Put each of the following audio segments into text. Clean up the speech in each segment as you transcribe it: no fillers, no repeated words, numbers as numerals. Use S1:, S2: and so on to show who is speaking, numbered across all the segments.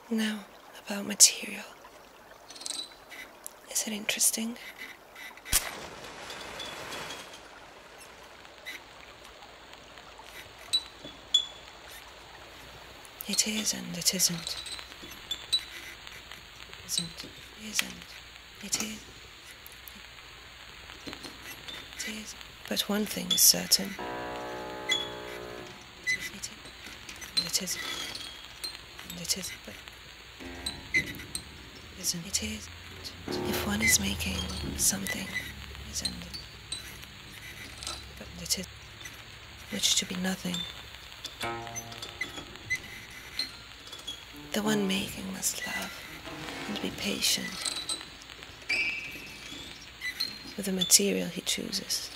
S1: Now, about material. Is it interesting? It is and it isn't. It is. It is. But one thing is certain. It is. And it is. But isn't. It is. If one is making something, isn't it? But it is. Which to be nothing. The one making must love and be patient with the material he chooses.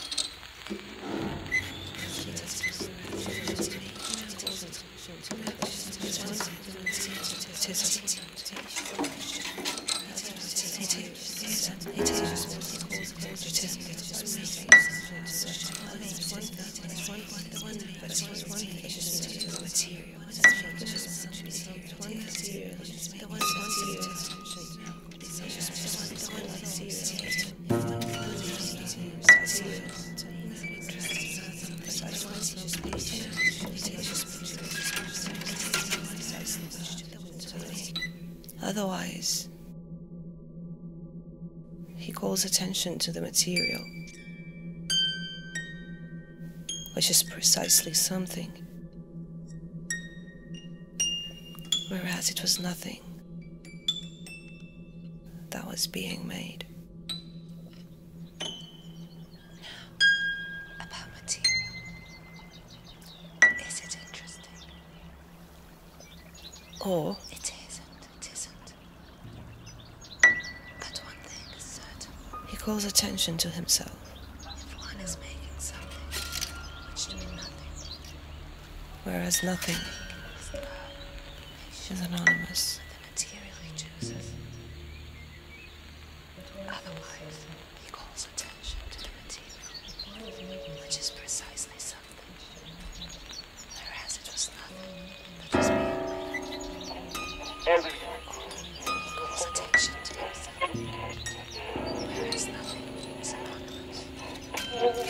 S1: Otherwise, he calls attention to the material, which is precisely something, whereas it was nothing that was being made.
S2: Now, about material. Is it interesting?
S1: Or
S2: It isn't. But one thing is certain.
S1: he calls attention to himself,
S2: If one is making something, which to be nothing,
S1: whereas nothing
S2: is love,
S1: is
S2: patience,
S1: anonymous.
S2: the material he chooses. Otherwise, he calls attention to the material, which is precisely something, whereas it was nothing that was being made. He calls attention to himself, whereas nothing is anonymous.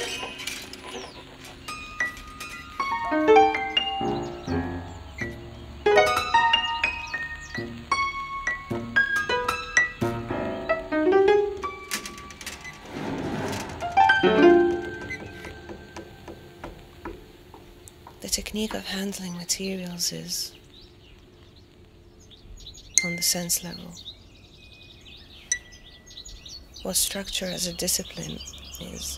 S1: The technique of handling materials is on the sense level what structure as a discipline is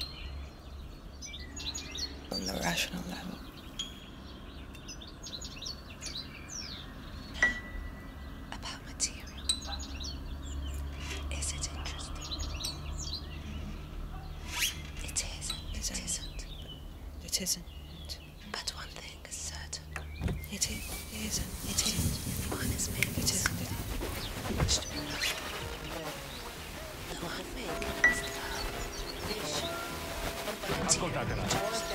S1: on the rational level.
S2: About material. Is it interesting? It isn't.
S1: It isn't.
S2: But one thing is certain.
S1: It isn't. It isn't.
S2: One is making
S1: It isn't.
S2: something, which to be nothing. The one making is love, patience,
S3: Ascoltate,
S2: otherwise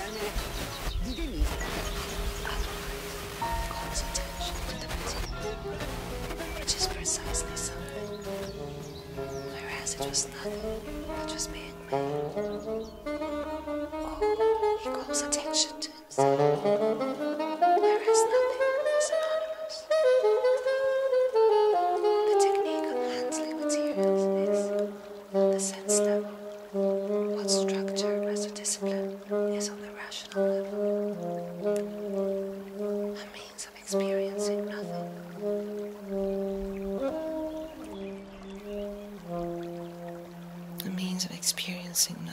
S2: calls attention to the material, which is precisely something, whereas it was nothing that was being made. Or he calls attention to himself, whereas nothing is anonymous. The technique of handling materials is, on the sense level, what structure as a discipline is on the rational level, a means of experiencing nothing.
S1: A means of experiencing